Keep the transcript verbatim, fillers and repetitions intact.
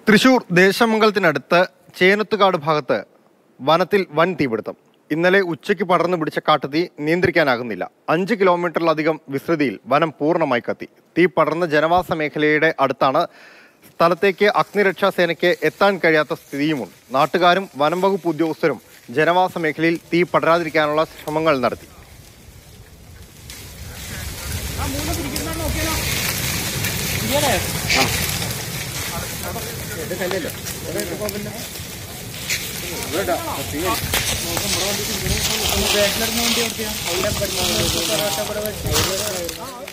തൃശൂർ ദേശമംഗലത്തിനടുത്ത് ചേനത്തുകാട് ഭാഗത്ത് വനത്തിൽ വൻ തീപിടുത്തം. ഇന്നലെ ഉച്ചയ്ക്ക് പടർന്നു പിടിച്ച കാട്ടുതീ നിയന്ത്രിക്കാനാകുന്നില്ല. അഞ്ച് കിലോമീറ്ററിലധികം വിസ്തൃതിയിൽ വനം പൂർണ്ണമായി കത്തി. തീ പടർന്ന ജനവാസ മേഖലയുടെ അടുത്താണ്. സ്ഥലത്തേക്ക് അഗ്നിരക്ഷാ സേനയ്ക്ക് എത്താൻ കഴിയാത്ത സ്ഥിതിയുമുണ്ട്. നാട്ടുകാരും വനം വകുപ്പ് ഉദ്യോഗസ്ഥരും ജനവാസ മേഖലയിൽ തീ പടരാതിരിക്കാനുള്ള ശ്രമങ്ങൾ നടത്തി. बैठलर में